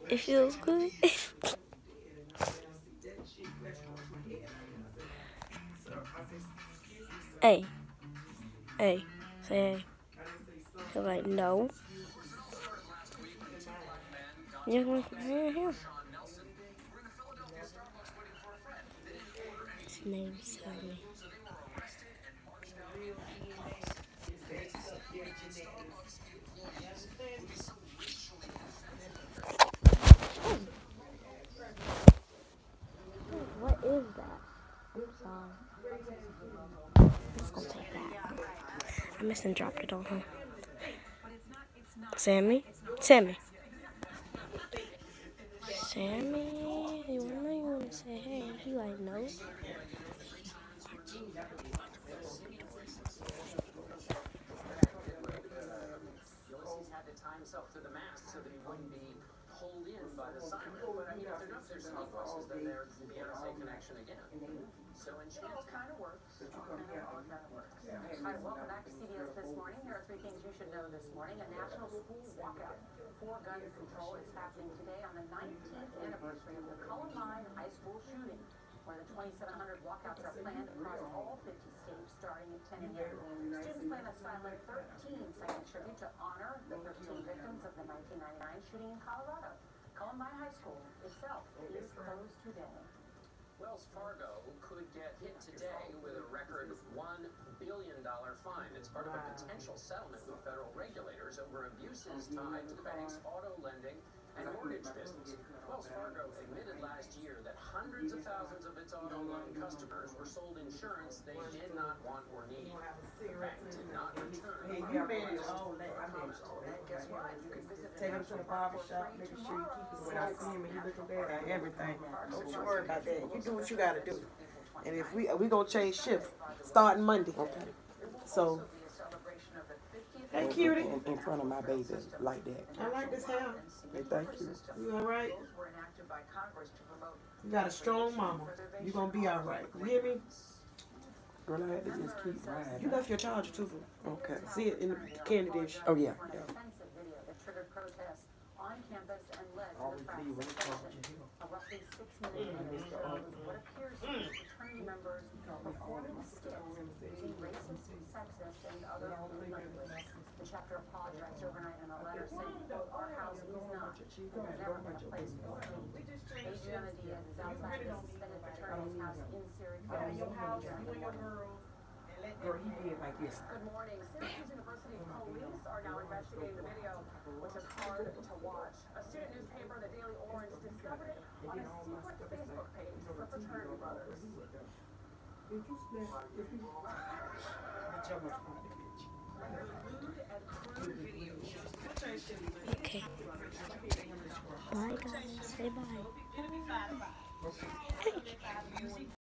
It feels good. Hey. Hey. Say hey. He's like, no. You're going to him. His name's Sammy. What is that? I'm sorry. I'm just gonna take that. I missed and dropped it on him. Sammy? Sammy? Sammy? You wanna say hey? He like, no. Time himself to the mast so that he wouldn't be pulled in by the siren. But I mean, if there's enough voices, then there's the Beyonce connection again. So Enchant kind of works. Welcome back to CBS This Morning. There are three things you should know this morning. A national school walkout for gun control is happening today on the 19th anniversary of the Columbine High School shooting. More than 2,700 walkouts are planned across all 50 states starting at 10 a.m. Students plan a silent 13-second tribute to honor the 13 victims of the 1999 shooting in Colorado. Columbine High School itself is closed today. Wells Fargo could get hit today with a record $1 billion fine. It's part of a potential settlement with federal regulators over abuses tied to the bank's auto lending and mortgage business. Wells Fargo admitted last year that hundreds of thousands of its auto loan customers were sold insurance they did not want or need. The bank did not return. Hey, you manage all that. I manage all that. Guess what? You can take him to the barber shop, making sure you keep it when I see him and he looking bad at everything. Don't you worry about that. You do what you gotta do. And if we gonna change shift starting Monday. Okay. So hey, cutie. In front of my baby like that. I like this hair. Hey, thank you. You all right? You got a strong mama. You gonna be all right. You hear me? Girl, I had to just keep riding. You left your charger too. Okay. See it in the candy dish. Oh, yeah. On campus and led to the suspension. A roughly 6-minute video shows what appears to be fraternity members performing skits using racist, sexist, and other lewd language. The chapter apologized overnight in a letter saying, quote, "Our house is not, has never been a place for hate." Adriana Diaz is outside the suspended fraternity's house in Syracuse. Girl, he did like this. Good morning. Syracuse University police are now investigating the video, which is hard to watch. A student newspaper, the Daily Orange, discovered it on a secret Facebook page for fraternity brothers. Okay. Bye, guys. Say bye.